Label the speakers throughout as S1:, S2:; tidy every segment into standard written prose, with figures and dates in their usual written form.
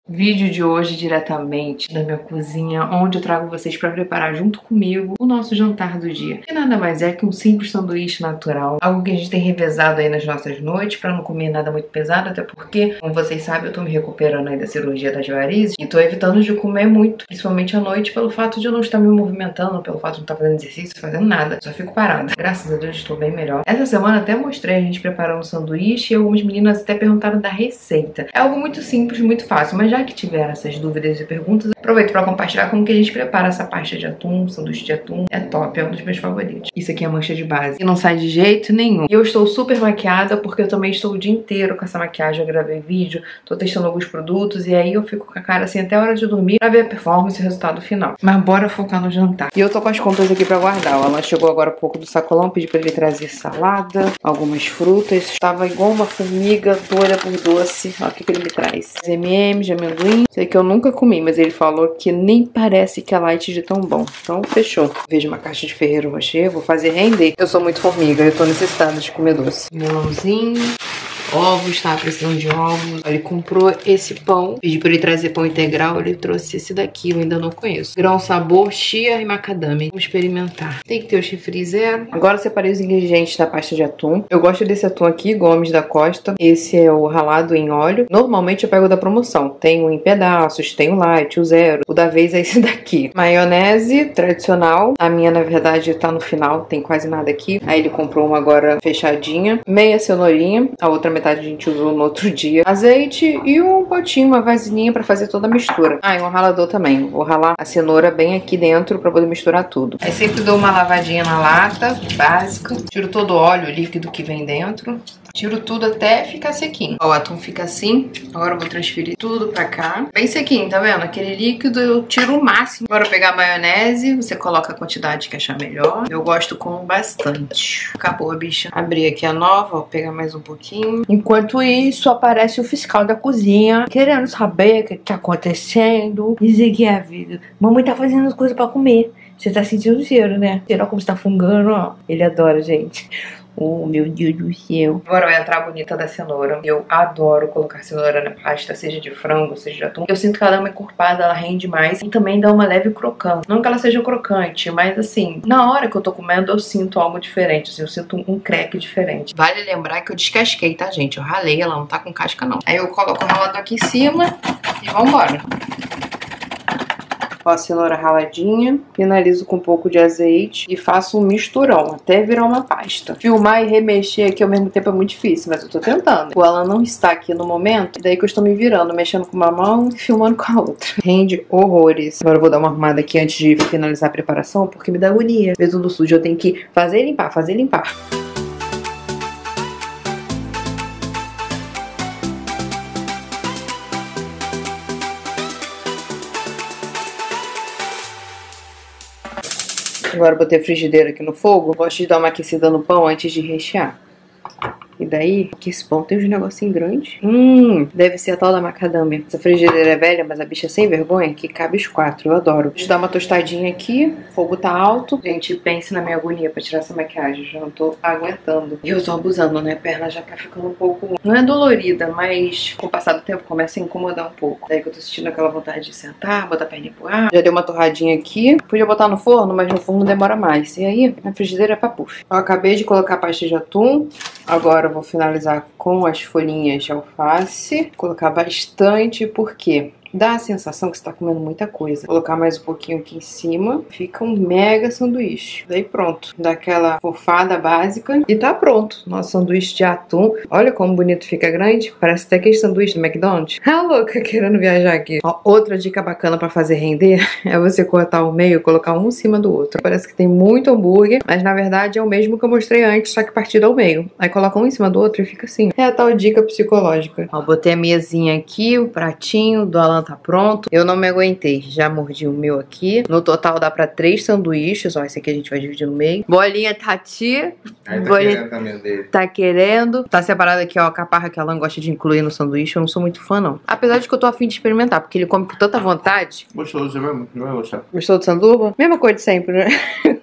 S1: Vídeo de hoje diretamente da minha cozinha, onde eu trago vocês para preparar junto comigo o nosso jantar do dia. Que nada mais é que um simples sanduíche natural, algo que a gente tem revezado aí nas nossas noites para não comer nada muito pesado, até porque, como vocês sabem, eu tô me recuperando aí da cirurgia das varizes e tô evitando de comer muito, principalmente à noite, pelo fato de eu não estar me movimentando, pelo fato de não estar fazendo exercício, fazendo nada, só fico parada. Graças a Deus estou bem melhor. Essa semana até mostrei a gente preparando um sanduíche e algumas meninas até perguntaram da receita. É algo muito simples, muito fácil, mas já que tiveram essas dúvidas e perguntas, aproveito para compartilhar como que a gente prepara essa pasta de atum, sanduíche de atum. É top, é um dos meus favoritos. Isso aqui é a mancha de base e não sai de jeito nenhum. E eu estou super maquiada porque eu também estou o dia inteiro com essa maquiagem. Eu gravei vídeo, tô testando alguns produtos e aí eu fico com a cara assim até a hora de dormir pra ver a performance e o resultado final. Mas bora focar no jantar. E eu tô com as compras aqui pra guardar. O Alan chegou agora há pouco do sacolão, pedi pra ele trazer salada, algumas frutas. Tava igual uma formiga doida por doce. Olha o que ele me traz. M&M's de amendoim. Sei que eu nunca comi, mas ele falou que nem parece que é light de tão bom. Então, fechou. Vejo uma caixa de Ferrero Rocher, vou fazer render. Eu sou muito formiga, eu tô necessitada de comer doce. Melãozinho. Ovos, tava precisando de ovos. Ele comprou esse pão. Pedi pra ele trazer pão integral. Ele trouxe esse daqui, eu ainda não conheço. Grão sabor, chia e macadâmia. Vamos experimentar. Tem que ter o chifre zero. Agora eu separei os ingredientes da pasta de atum. Eu gosto desse atum aqui, Gomes da Costa. Esse é o ralado em óleo. Normalmente eu pego da promoção. Tem um em pedaços, tem o light, o zero. O da vez é esse daqui. Maionese tradicional. A minha, na verdade, tá no final. Tem quase nada aqui. Aí ele comprou uma agora fechadinha. Meia cenourinha. A outra metade a gente usou no outro dia. Azeite e um potinho, uma vasilhinha pra fazer toda a mistura. Ah, e um ralador também. Vou ralar a cenoura bem aqui dentro pra poder misturar tudo. Aí sempre dou uma lavadinha na lata, básica. Tiro todo o óleo líquido que vem dentro. Tiro tudo até ficar sequinho. Ó, o atum fica assim. Agora eu vou transferir tudo pra cá. Bem sequinho, tá vendo? Aquele líquido eu tiro o máximo. Agora eu pegar a maionese. Você coloca a quantidade que achar melhor. Eu gosto com bastante. Acabou a bicha. Abri aqui a nova. Vou pegar mais um pouquinho. Enquanto isso, aparece o fiscal da cozinha. Querendo saber o que tá acontecendo. Dizer que é a vida. Mamãe tá fazendo as coisas pra comer. Você tá sentindo o cheiro, né? Será como está fungando, ó. Ele adora, gente. Oh, meu Deus do céu. Agora vai entrar a bonita da cenoura. Eu adoro colocar cenoura na pasta, seja de frango, seja de atum. Eu sinto que ela é uma encorpada, ela rende mais e também dá uma leve crocância. Não que ela seja crocante, mas assim, na hora que eu tô comendo eu sinto algo diferente, assim, eu sinto um crack diferente. Vale lembrar que eu descasquei, tá, gente? Eu ralei, ela não tá com casca, não. Aí eu coloco o ralador aqui em cima e vambora. Ó, a cenoura raladinha, finalizo com um pouco de azeite e faço um misturão até virar uma pasta. Filmar e remexer aqui ao mesmo tempo é muito difícil, mas eu tô tentando. O Alan não está aqui no momento, daí que eu estou me virando, mexendo com uma mão e filmando com a outra. Rende horrores. Agora eu vou dar uma arrumada aqui antes de finalizar a preparação, porque me dá agonia. Ver tudo sujo, eu tenho que fazer e limpar, fazer e limpar. Agora eu botei a frigideira aqui no fogo. Gosto de dar uma aquecida no pão antes de rechear. E daí, aqui esse pão tem uns negocinhos grandes. Deve ser a tal da macadâmia. Essa frigideira é velha, mas a bicha é sem vergonha, que cabe os 4. Eu adoro. Deixa eu dar uma tostadinha aqui. O fogo tá alto. Gente, pense na minha agonia pra tirar essa maquiagem. Já não tô aguentando. E eu tô abusando, né? A perna já tá ficando um pouco... Não é dolorida, mas com o passar do tempo começa a incomodar um pouco. Daí que eu tô sentindo aquela vontade de sentar, botar a perna pro ar. Já deu uma torradinha aqui. Podia botar no forno, mas no forno demora mais. E aí, a frigideira é pra puff. Eu acabei de colocar a pasta de atum. Agora eu vou finalizar com as folhinhas de alface. Colocar bastante, porque dá a sensação que você tá comendo muita coisa. Colocar mais um pouquinho aqui em cima. Fica um mega sanduíche. Daí pronto. Dá aquela fofada básica. E tá pronto. Nosso sanduíche de atum. Olha como bonito fica grande. Parece até aquele sanduíche do McDonald's. Ah, louca, querendo viajar aqui. Ó, outra dica bacana pra fazer render é você cortar o meio e colocar um em cima do outro. Parece que tem muito hambúrguer, mas na verdade é o mesmo que eu mostrei antes, só que partido ao meio. Aí coloca um em cima do outro e fica assim. É a tal dica psicológica. Ó, botei a mesinha aqui, o pratinho do Alan tá pronto. Eu não me aguentei, já mordi o meu aqui. No total dá pra 3 sanduíches. Ó, esse aqui a gente vai dividir no meio. Bolinha Tati.
S2: Aí tá
S1: Bolinha...
S2: querendo também dele.
S1: Tá querendo. Tá separado aqui, ó, a caparra que a Alan gosta de incluir no sanduíche. Eu não sou muito fã, não. Apesar de que eu tô afim de experimentar, porque ele come com tanta vontade.
S2: Gostoso, você vai gostar.
S1: Gostou do sanduba? Mesma coisa de sempre, né?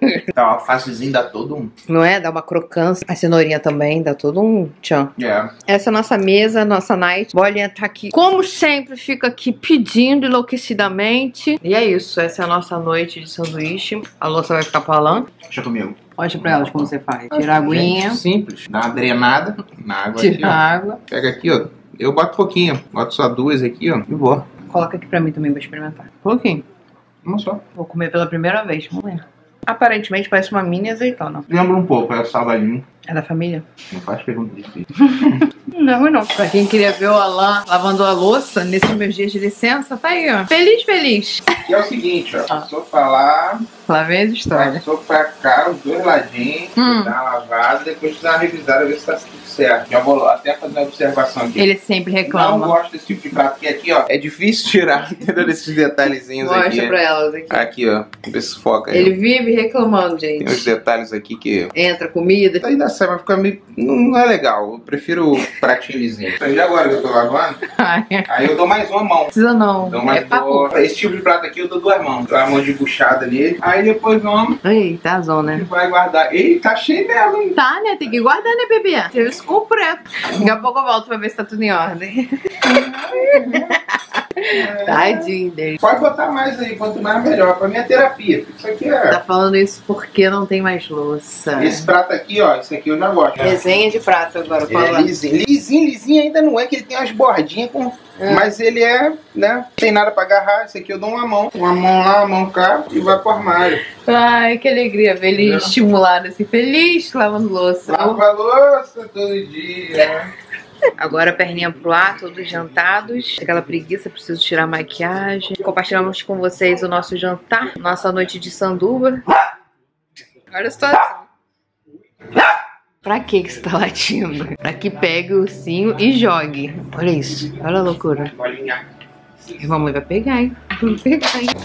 S2: Tá, o alfacezinho dá todo um...
S1: Não é? Dá uma crocância. A cenourinha também dá todo um tchan. Essa é a nossa mesa, nossa night. Bolinha tá aqui, como sempre, fica aqui pedindo enlouquecidamente. E é isso, essa é a nossa noite de sanduíche. A louça vai ficar pra lá.
S2: Deixa comigo.
S1: Mostra pra elas como você faz. Tira a aguinha.
S2: Simples. Dá uma drenada na água.
S1: Tira
S2: aqui,
S1: a água.
S2: Pega aqui, ó. Eu boto pouquinho. Boto só 2 aqui, ó. E vou.
S1: Coloca aqui pra mim também, vou experimentar. Pouquinho.
S2: Uma só.
S1: Vou comer pela primeira vez, vamos ver. Aparentemente parece uma mini azeitona.
S2: Lembra um pouco, é salgadinho.
S1: É da família?
S2: Não faz pergunta difícil.
S1: Não é ruim não. Pra quem queria ver o Alan lavando a louça nesses meus dias de licença, tá aí, ó. Feliz, feliz.
S2: E é o seguinte, ó. Passou pra lá.
S1: Lá vem as histórias.
S2: Passou pra cá, os 2 ladinhos. Dá uma lavada, depois dá uma revisada, ver se tá tudo certo. Já vou até fazer uma observação aqui.
S1: Ele sempre reclama.
S2: Não gosto desse tipo de prato, porque aqui, ó, é difícil tirar, entendeu? Desses detalhezinhos aqui.
S1: Mostra pra elas aqui.
S2: Aqui, ó. Vê se foca aí.
S1: Ele vive reclamando, gente.
S2: Tem uns detalhes aqui que...
S1: Entra comida.
S2: Aí dá certo, mas fica meio... Não é legal. Eu prefiro o pratinho lisinho. E agora que eu tô lavando, aí eu dou mais uma mão.
S1: Precisa não.
S2: Dou mais esse tipo de prato aqui eu dou 2 mãos. Dou uma mão de buchada nele. Aí depois vamos...
S1: Eita, zona,
S2: E
S1: né?
S2: vai guardar. Ei, tá cheio dela, hein?
S1: Tá, né? Tem que guardar, né, bebê? Serviço completo. Daqui a pouco eu volto pra ver se tá tudo em ordem. Tadinho dele.
S2: Pode botar mais aí, quanto mais melhor. Pra mim é terapia. Isso aqui é...
S1: Tá falando isso porque não tem mais louça.
S2: Esse prato aqui, ó, esse aqui eu já gosto.
S1: Desenho de prato agora,
S2: Ele é lisinho. Lisinho ainda não é, que ele tem umas bordinhas com... Mas ele é, né? Não tem nada pra agarrar. Esse aqui eu dou uma mão. Uma mão lá, uma mão cá e vai pro armário.
S1: Ai, que alegria ver ele estimulado assim, feliz lavando louça.
S2: Lava a louça todo dia.
S1: Agora perninha pro ar, todos jantados. Aquela preguiça, preciso tirar a maquiagem. Compartilhamos com vocês o nosso jantar, nossa noite de sanduba. Olha a situação. Pra que você tá latindo? Pra que pegue o ursinho e jogue. Olha isso, olha a loucura. E a mamãe vai pegar, hein? Vai pegar, hein?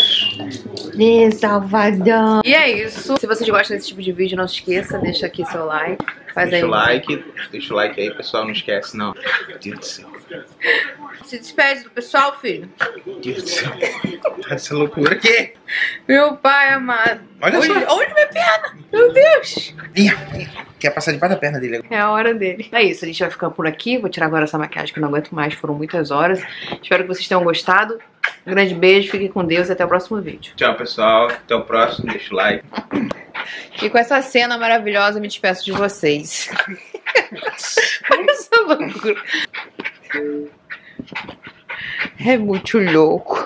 S1: Salvador. E é isso. Se vocês gostam desse tipo de vídeo, não se esqueça, deixa aqui seu like.
S2: Deixa o like aí, pessoal. Não esquece, não. Meu Deus do céu.
S1: Se despede do pessoal, filho.
S2: Meu Deus do céu. Essa loucura aqui.
S1: Meu pai amado.
S2: Olha só.
S1: Onde minha perna? Meu Deus.
S2: Quer passar debaixo da perna dele.
S1: É a hora dele. É isso, a gente vai ficando por aqui. Vou tirar agora essa maquiagem que eu não aguento mais. Foram muitas horas. Espero que vocês tenham gostado. Um grande beijo, fiquem com Deus e até o próximo vídeo.
S2: Tchau, pessoal. Até o próximo. Deixa o like.
S1: E com essa cena maravilhosa, eu me despeço de vocês. Olha essa loucura. É muito louco.